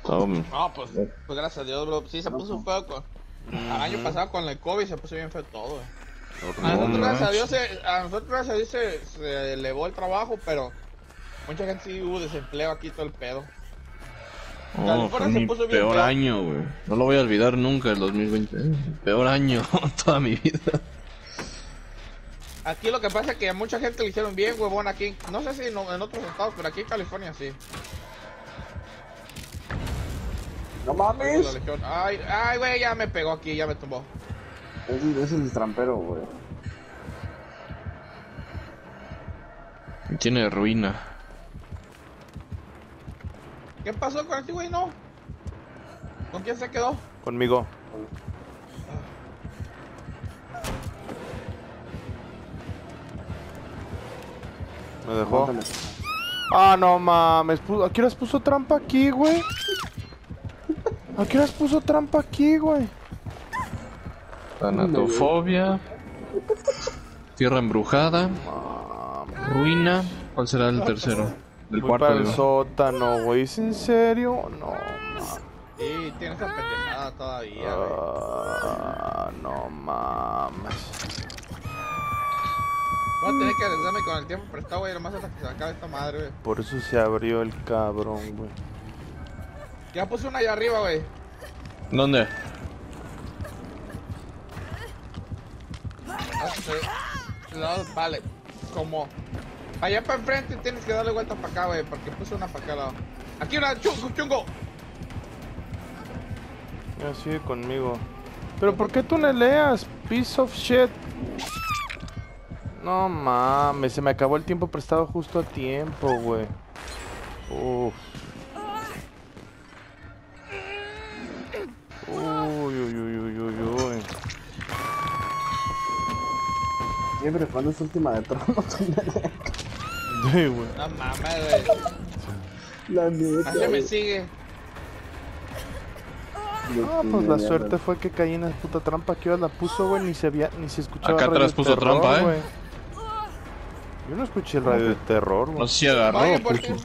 No, pues gracias a Dios, bro. Sí, se puso feo el año pasado con el COVID se puso bien feo todo, A nosotros, gracias a Dios, se elevó el trabajo, pero mucha gente sí hubo desempleo aquí, todo el pedo. Fue mi peor año, güey. No lo voy a olvidar nunca, el 2020. El peor año toda mi vida. Aquí lo que pasa es que a mucha gente le hicieron bien, huevón, aquí. No sé si en otros estados, pero aquí en California sí. ¡No mames! Ay, güey, ya me pegó aquí, ya me tumbó. Ese es el trampero, güey. Tiene ruina. ¿Qué pasó con este güey? No. ¿Con quién se quedó? Conmigo. Me dejó. Ah, no mames. ¿A qué horas puso trampa aquí, güey? ¿A qué horas puso trampa aquí, güey? Tanatofobia. Tierra embrujada. Ruina. ¿Cuál será el tercero? Del Voy cuarto. para el sótano, güey. ¿Es en serio? No, mames. Sí, tiene esa pendejada todavía, güey. No mames. Voy a tener que regresarme con el tiempo prestado, güey, nomás hasta que se acabe esta madre, güey. Por eso se abrió el cabrón, güey. Ya puse una allá arriba, güey. ¿Dónde? Vale, como allá para enfrente tienes que darle vuelta para acá, güey, porque puse una para acá al lado. Aquí una, chungo. Ya sigue conmigo. Pero ¿por qué tuneleas? Piece of shit. No mames, se me acabó el tiempo prestado justo a tiempo, güey. Uff. Uy. Siempre cuando es última de tronos. Sí, güey. No mames, güey. La neta. Así me sigue. Ah, pues la suerte fue que caí en la puta trampa. Que la puso, güey, ni se escuchaba. Acá atrás puso trampa, güey. Yo no escuché el radio de terror, güey. No sé si agarró o puso.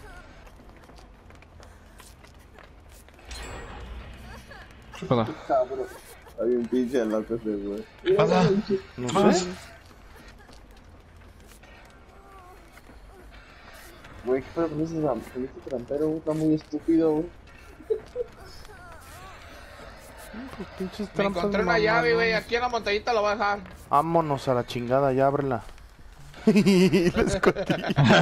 ¿Qué pasa? Cabrón. Hay un pinche loco ese, güey. ¿Qué pasa? No sé. Güey, ¿qué pedo con ese trampero? Está muy estúpido, güey. Pues pinches Me trampas. encontré una llave, güey, aquí en la montañita la voy a dejar. Vámonos a la chingada, ya ábrela. La escondí.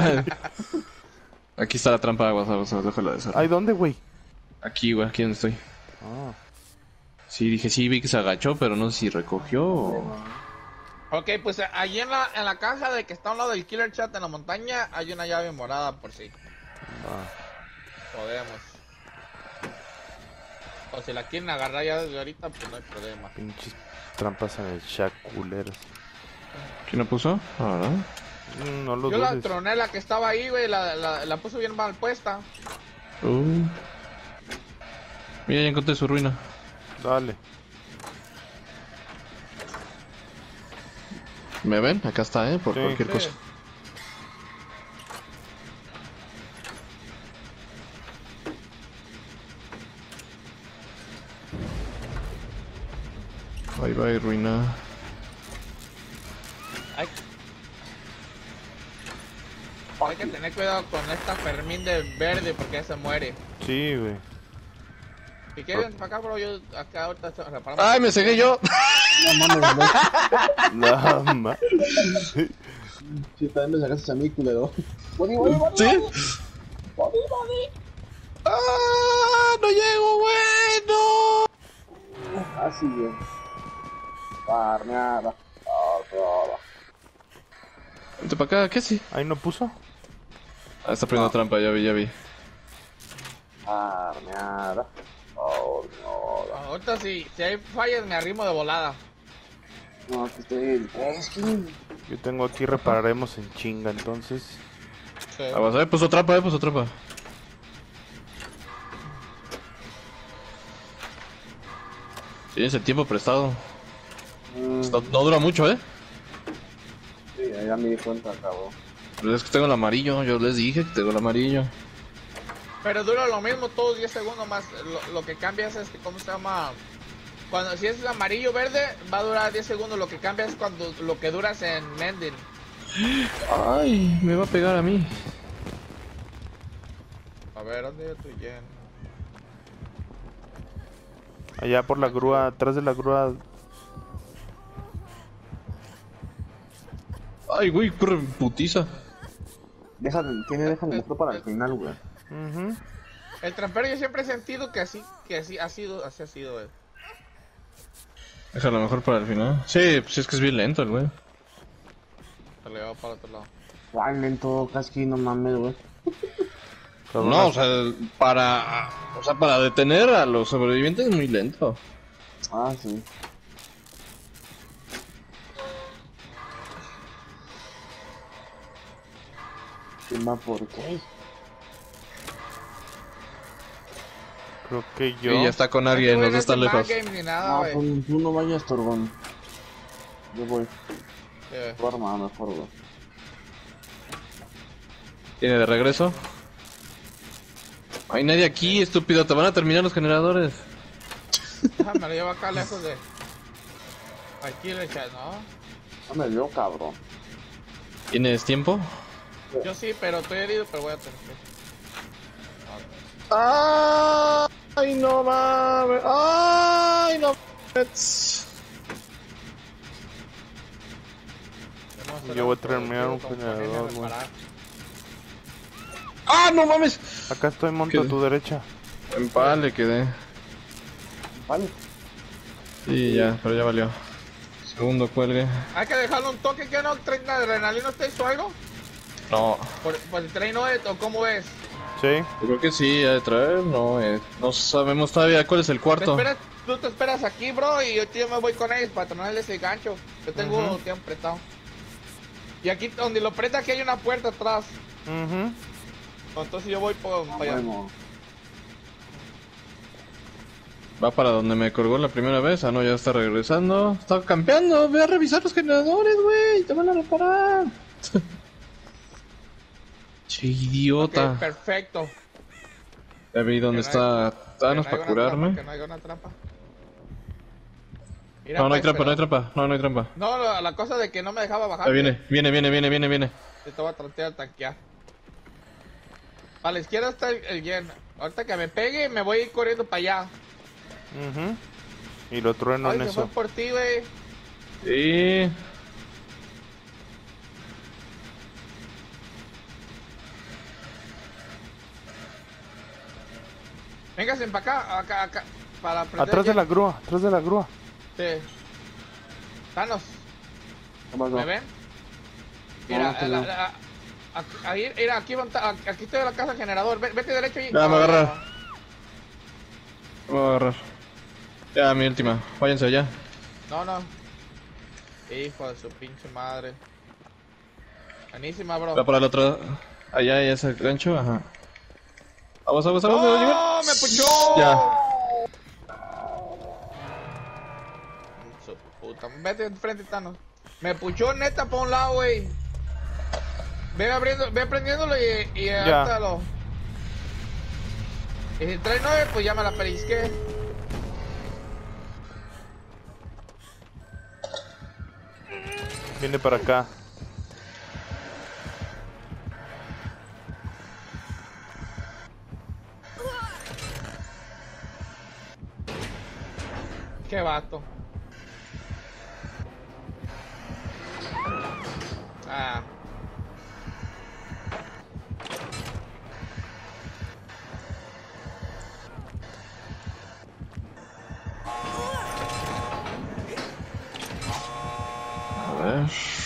Aquí está la trampa de agua, déjala de esa. ¿Ay, dónde, güey? Aquí, güey, aquí donde estoy. Ah. Sí, dije, sí, vi que se agachó, pero no sé si recogió o... Ok, pues allí en la caja de que está a un lado del Killer Chat en la montaña hay una llave morada por si podemos. O si la quieren agarrar ya desde ahorita, pues no hay problema. Pinches trampas en el chat, culeros. ¿Quién la puso? Ah, ¿verdad? No lo Yo la dudes. troné, la que estaba ahí, güey, la puso bien mal puesta. Mira, ya encontré su ruina. Dale. ¿Me ven? Acá está, por Sí. cualquier cosa. Ahí va, ruina. Hay que tener cuidado con esta Fermín de verde porque ya se muere. Sí, güey. Si quieren para acá, bro, yo acá ahorita reparamos. ¡Ay, me cegué yo! No mames, güey. No mames. Sí, también me sacaste a mí, culero. Body. ¿Sí? Body. ¡Ah! ¡No llego, güey! ¡No! Así, güey. Carneada. Vente para acá, ¿qué sí? ¿Ahí no puso? Ah, está poniendo trampa, ya vi. Carneada. Oh, no. Ahorita si hay fallas me arrimo de volada. No, que estoy... Es que... Yo tengo aquí, repararemos en chinga, entonces. Sí. Puso trampa. Tienes el tiempo prestado. No dura mucho, Sí, ya me di cuenta, cabrón. Pero es que tengo el amarillo, yo les dije que tengo el amarillo. Pero dura lo mismo, todos 10 segundos más. Lo que cambia es ¿cómo se llama? Cuando si es amarillo verde, va a durar 10 segundos. Lo que cambia es cuando lo que duras en mending. Ay, me va a pegar a mí. A ver, ¿dónde yo estoy lleno? Allá por la grúa, atrás de la grúa. Ay, güey, corre putiza. Deja el motor para el final, güey. El trampero yo siempre he sentido que así ha sido, güey. Déjalo mejor para el final. Sí, pues es que es bien lento el güey. Se le va para otro lado. Guay, lento, casi no mames, güey. No, o sea, para detener a los sobrevivientes es muy lento. Ah, sí. ¿Quién va por qué? Creo que yo. Y ya está con alguien, no está lejos. Nada, no, pues tú no vayas, Torbón. Yo voy. Tu arma mejor, güey. ¿Tiene de regreso? Hay nadie aquí, estúpido, te van a terminar los generadores. Me lo llevo acá lejos de... Aquí le echas, ¿no? No me veo, cabrón. ¿Tienes tiempo? Yo sí, pero estoy herido, pero voy a tener que... ¡Ay, no mames! ¡Ay, no mames! Yo voy a terminar un generador, güey. ¡Ah, no mames! Acá estoy, monto a tu derecha. En pal le quedé. Vale. Sí, ya, pero ya valió. Segundo cuelgue. Hay que dejarle un toque que no trae adrenalina, ¿usted hizo algo? No. ¿Por el tren no es o cómo es? Sí. Yo creo que sí, ha de traer, no sabemos todavía cuál es el cuarto. Tú te esperas aquí, bro, y yo me voy con ellos para tomarles el gancho. Yo tengo tiempo prestado. Y aquí donde lo presta, aquí hay una puerta atrás. Entonces yo voy para allá. Bueno. Va para donde me colgó la primera vez. Ah, no, ya está regresando. Está campeando. Ve a revisar los generadores, güey. Te van a reparar. Che, idiota. Okay, perfecto. Ya vi dónde está Thanos para curarme. Que no haya una trampa. Mira, no hay trampa, no hay trampa. No hay trampa. No, la cosa de que no me dejaba bajar. Ahí viene. Te voy a tratar de tanquear. A la izquierda está el Yen. Ahorita que me pegue, me voy a ir corriendo para allá. Y lo trueno en se eso. fue por ti, güey. Sí. Véngase para acá, para atrás de la grúa, Sí. Thanos. ¿Me ven? Mira, mira, aquí estoy en la casa del generador. Vete derecho y... Ya, me va a agarrar. Me va a agarrar. Ya, mi última. Váyanse allá. No. Hijo de su pinche madre. Buenísima, bro. Va para el otro. Allá hay ese gancho, ajá. Vamos, ¡No! ¡Me puchó! Ya. Su puta. Vete de frente, Thanos. Me puchó neta para un lado, güey. Ve prendiéndolo y hágalo. Y si trae 9, pues ya me la perisqué. Viene para acá. Qué vato. Ah. A ver.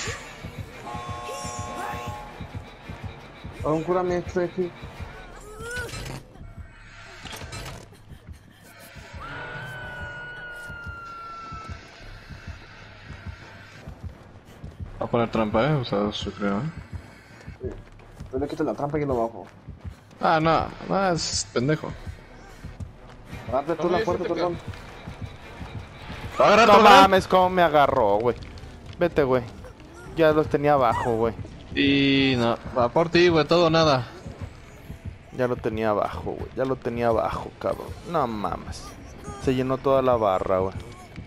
Un cúrame, estoy aquí. Va a poner trampa, o sea, yo creo. Sí. Yo le quito la trampa y lo bajo. Ah, no, es pendejo. Agarra tú la puerta, perdón. No mames, cómo me agarró, güey. Vete, güey. Ya los tenía abajo, güey. Y no, va por ti, güey, todo o nada. Ya lo tenía abajo, güey. Ya lo tenía abajo, cabrón. No mames. Se llenó toda la barra, güey.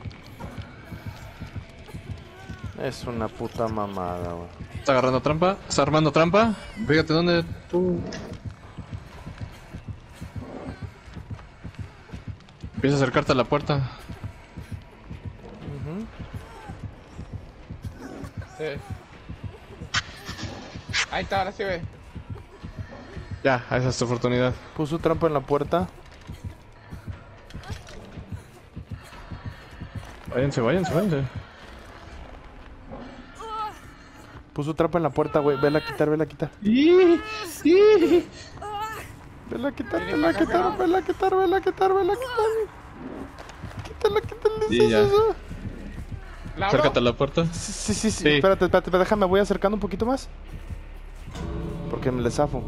Es una puta mamada, güey. ¿Está agarrando trampa? ¿Está armando trampa? Fíjate dónde tú... Empieza a acercarte a la puerta. Sí. Ahí está, ahora sí ve. Ya, esa es tu oportunidad. Puso trampa en la puerta. Váyanse, váyanse, váyanse. Puso trampa en la puerta, güey. Vela a quitar, vela a quitar. Vela a quitar, vela a quitar, vela a quitar, vela a quitar, vela a quitar. Quítala, quítala. Sí, ya. Acércate a la puerta. Sí. Espérate, déjame, voy acercando un poquito más. Porque me le zafo.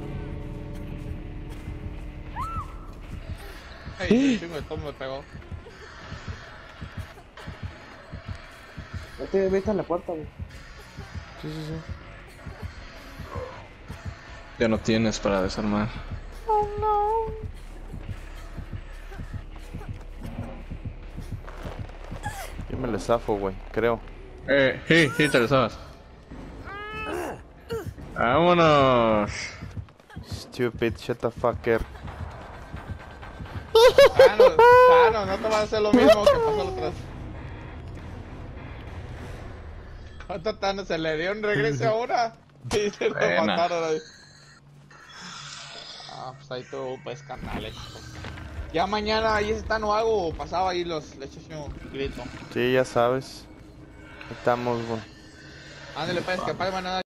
Ay, chingo de todo me pegó. Vete a la puerta, güey. Sí. Ya no tienes para desarmar. Oh no. Yo me le zafo, güey, creo. Sí, te lo sabes. Vámonos. Stupid, shut the fucker. No te vas a hacer lo mismo que pasó la otra vez. ¿Cuánto tan se le dio un regreso ahora? Y se lo mataron ahí. Ah, pues ahí tú, pues, canales. Ya mañana ahí están o algo, o pasaba ahí le echas un grito. Sí, ya sabes. Estamos, güey. Ándale, pues, que apague nada.